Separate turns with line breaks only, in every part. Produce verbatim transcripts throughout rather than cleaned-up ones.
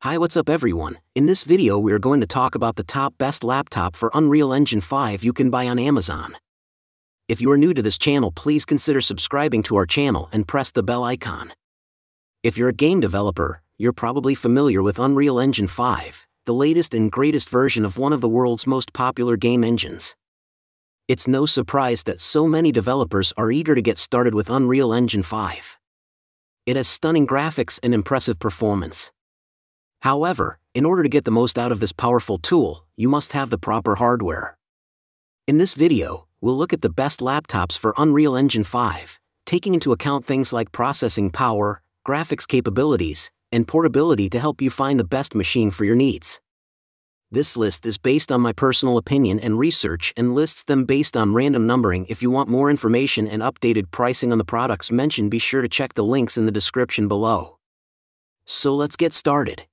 Hi, what's up everyone? In this video we are going to talk about the top best laptop for Unreal Engine five you can buy on Amazon. If you are new to this channel, please consider subscribing to our channel and press the bell icon. If you're a game developer, you're probably familiar with Unreal Engine five, the latest and greatest version of one of the world's most popular game engines. It's no surprise that so many developers are eager to get started with Unreal Engine five. It has stunning graphics and impressive performance. However, in order to get the most out of this powerful tool, you must have the proper hardware. In this video, we'll look at the best laptops for Unreal Engine five, taking into account things like processing power, graphics capabilities, and portability to help you find the best machine for your needs. This list is based on my personal opinion and research and lists them based on random numbering. If you want more information and updated pricing on the products mentioned, be sure to check the links in the description below. So let's get started.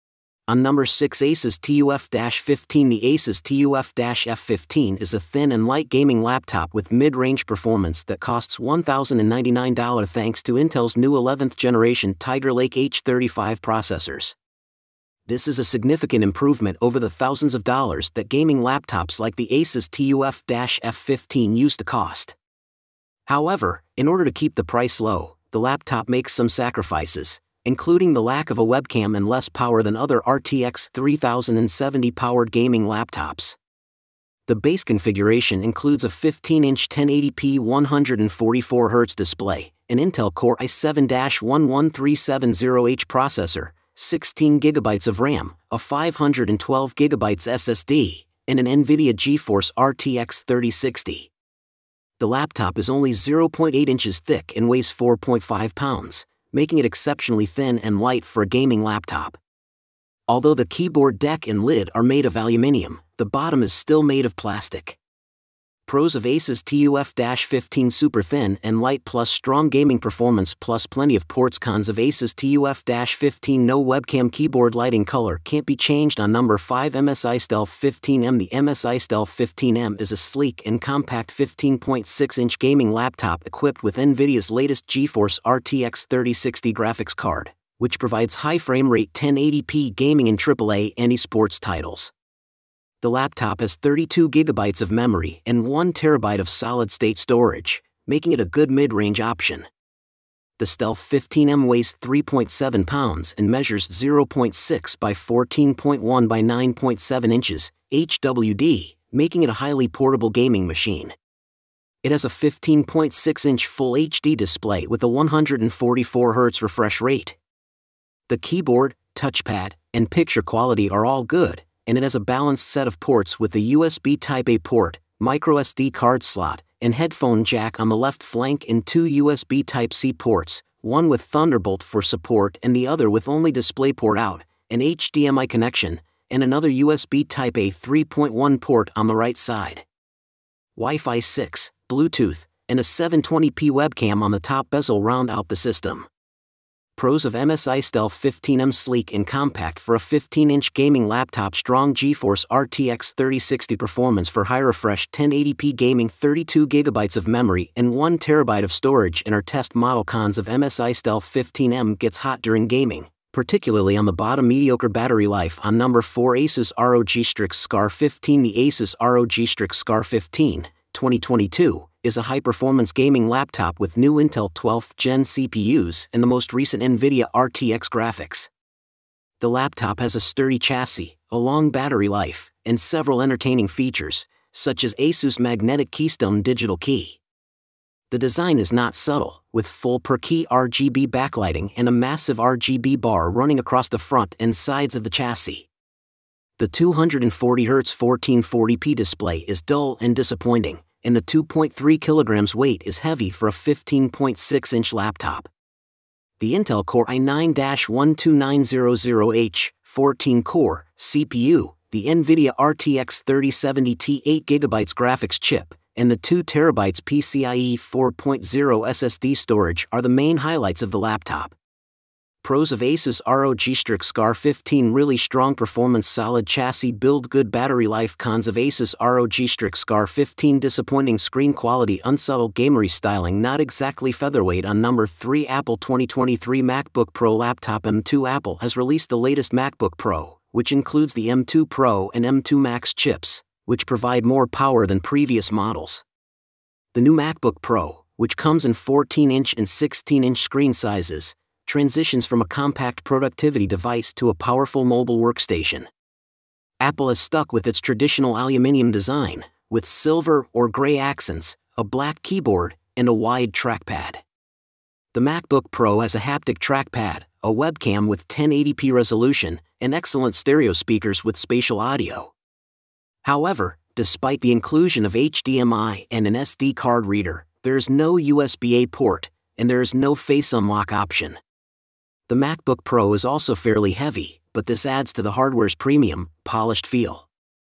On number six, ASUS TUF fifteen. The ASUS TUF F fifteen is a thin and light gaming laptop with mid-range performance that costs one thousand ninety-nine dollars thanks to Intel's new eleventh generation Tiger Lake H thirty-five processors. This is a significant improvement over the thousands of dollars that gaming laptops like the ASUS TUF F fifteen used to cost. However, in order to keep the price low, the laptop makes some sacrifices, including the lack of a webcam and less power than other R T X three thousand seventy powered gaming laptops. The base configuration includes a fifteen inch ten eighty p one forty-four hertz display, an Intel Core i seven one one three seven zero H processor, sixteen gigabytes of RAM, a five hundred twelve gigabytes S S D, and an NVIDIA GeForce R T X thirty sixty. The laptop is only zero point eight inches thick and weighs four point five pounds. Making it exceptionally thin and light for a gaming laptop. Although the keyboard deck and lid are made of aluminium, the bottom is still made of plastic. Pros of ASUS TUF fifteen: super thin and light plus strong gaming performance plus plenty of ports. Cons of ASUS TUF fifteen: no webcam, keyboard lighting color can't be changed. On number five, M S I Stealth fifteen M. The M S I Stealth fifteen M is a sleek and compact fifteen point six inch gaming laptop equipped with NVIDIA's latest GeForce R T X thirty sixty graphics card, which provides high frame rate ten eighty p gaming in triple A and esports titles. The laptop has thirty-two gigabytes of memory and one terabyte of solid-state storage, making it a good mid-range option. The Stealth fifteen M weighs three point seven pounds and measures zero point six by fourteen point one by nine point seven inches, H W D, making it a highly portable gaming machine. It has a fifteen point six inch Full H D display with a one hundred forty-four hertz refresh rate. The keyboard, touchpad, and picture quality are all good, and it has a balanced set of ports with a U S B Type A port, micro S D card slot, and headphone jack on the left flank and two U S B Type C ports, one with Thunderbolt for support and the other with only DisplayPort out, an H D M I connection, and another U S B Type A three point one port on the right side. Wi-Fi six, Bluetooth, and a seven twenty p webcam on the top bezel round out the system. Pros of M S I Stealth fifteen M: sleek and compact for a fifteen inch gaming laptop, strong GeForce R T X thirty sixty performance for high refresh ten eighty p gaming, thirty-two gigabytes of memory and one terabyte of storage in our test model. Cons of M S I Stealth fifteen M: gets hot during gaming, particularly on the bottom, mediocre battery life. On number four, ASUS R O G Strix Scar fifteen. The ASUS R O G Strix Scar fifteen, twenty twenty-two, is a high-performance gaming laptop with new Intel twelfth gen C P Us and the most recent NVIDIA R T X graphics. The laptop has a sturdy chassis, a long battery life, and several entertaining features, such as ASUS Magnetic Keystone digital key. The design is not subtle, with full per-key R G B backlighting and a massive R G B bar running across the front and sides of the chassis. The two hundred forty hertz fourteen forty p display is dull and disappointing, and the two point three kilograms weight is heavy for a fifteen point six inch laptop. The Intel Core i nine one two nine hundred H fourteen core C P U, the NVIDIA R T X thirty seventy Ti eight gigabytes graphics chip, and the two terabytes PCIe four point oh S S D storage are the main highlights of the laptop. Pros of ASUS R O G Strix Scar fifteen really strong performance, solid chassis build, good battery life. Cons of ASUS R O G Strix Scar fifteen, disappointing screen quality, unsubtle gamery styling, not exactly featherweight. On number three, Apple twenty twenty-three MacBook Pro laptop M two. Apple has released the latest MacBook Pro, which includes the M two Pro and M two Max chips, which provide more power than previous models. The new MacBook Pro, which comes in fourteen inch and sixteen inch screen sizes, transitions from a compact productivity device to a powerful mobile workstation. Apple has stuck with its traditional aluminum design, with silver or gray accents, a black keyboard, and a wide trackpad. The MacBook Pro has a haptic trackpad, a webcam with ten eighty p resolution, and excellent stereo speakers with spatial audio. However, despite the inclusion of H D M I and an S D card reader, there is no U S B A port, and there is no face unlock option. The MacBook Pro is also fairly heavy, but this adds to the hardware's premium, polished feel.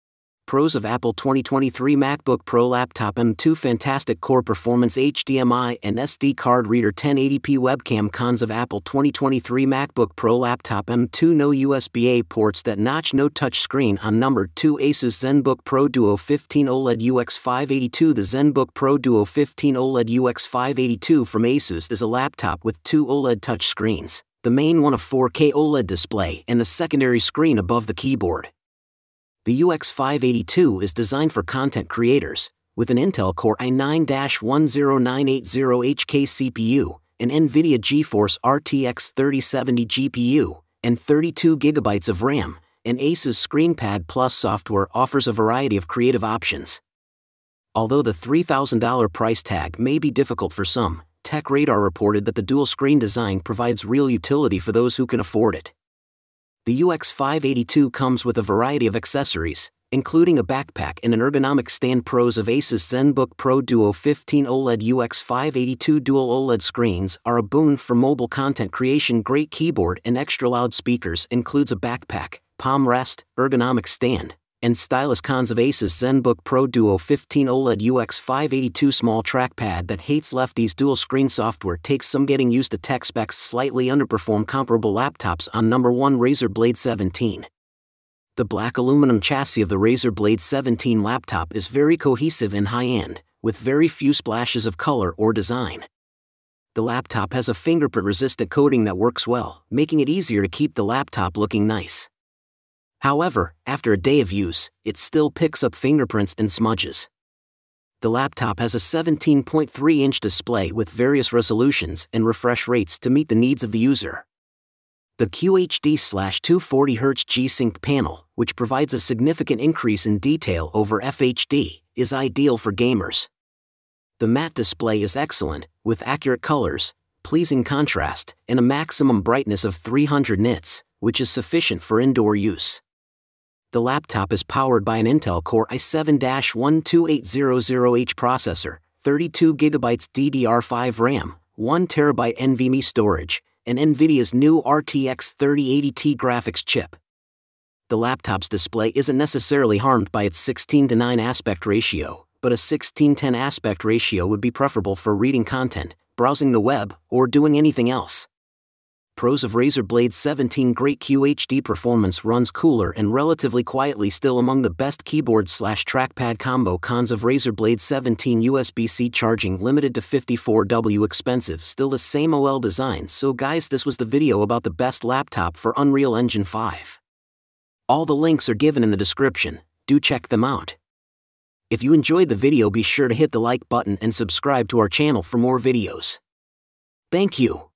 Pros of Apple twenty twenty-three MacBook Pro laptop M two, fantastic core performance, H D M I and S D card reader, ten eighty p webcam. Cons of Apple twenty twenty-three MacBook Pro laptop M two, no U S B A ports, that notch, no touch screen. On number two, Asus ZenBook Pro Duo fifteen OLED U X five eighty-two. The ZenBook Pro Duo fifteen OLED U X five eighty-two from Asus is a laptop with two OLED touch screens, the main one a four K OLED display and the secondary screen above the keyboard. The U X five eighty-two is designed for content creators, with an Intel Core i nine one zero nine eight zero H K C P U, an NVIDIA GeForce R T X thirty seventy G P U, and thirty-two gigabytes of RAM. And Asus ScreenPad Plus software offers a variety of creative options. Although the three thousand dollar price tag may be difficult for some, TechRadar reported that the dual-screen design provides real utility for those who can afford it. The U X five eighty-two comes with a variety of accessories, including a backpack and an ergonomic stand. Pros of Asus ZenBook Pro Duo fifteen OLED U X five eighty-two dual OLED screens are a boon for mobile content creation. Great keyboard and extra loud speakers, includes a backpack, palm rest, ergonomic stand, and stylus. Cons of Asus ZenBook Pro Duo fifteen OLED U X five eighty-two small trackpad that hates lefties. Dual screen software takes some getting used to. Tech specs slightly underperform comparable laptops. On number one, Razer Blade seventeen. The black aluminum chassis of the Razer Blade seventeen laptop is very cohesive and high-end, with very few splashes of color or design. The laptop has a fingerprint-resistant coating that works well, making it easier to keep the laptop looking nice. However, after a day of use, it still picks up fingerprints and smudges. The laptop has a seventeen point three inch display with various resolutions and refresh rates to meet the needs of the user. The Q H D two forty hertz G-Sync panel, which provides a significant increase in detail over F H D, is ideal for gamers. The matte display is excellent, with accurate colors, pleasing contrast, and a maximum brightness of three hundred nits, which is sufficient for indoor use. The laptop is powered by an Intel Core i seven one two eight hundred H processor, thirty-two gigabytes D D R five RAM, one terabyte NVMe storage, and NVIDIA's new R T X thirty eighty T graphics chip. The laptop's display isn't necessarily harmed by its sixteen to nine aspect ratio, but a sixteen ten aspect ratio would be preferable for reading content, browsing the web, or doing anything else. Pros of Razer Blade seventeen. Great Q H D performance, runs cooler and relatively quietly, still among the best keyboard slash trackpad combo. Cons of Razer Blade seventeen. U S B C charging, limited to fifty-four watts, expensive, still the same O L E D design. So guys, this was the video about the best laptop for Unreal Engine five. All the links are given in the description, do check them out. If you enjoyed the video, be sure to hit the like button and subscribe to our channel for more videos. Thank you.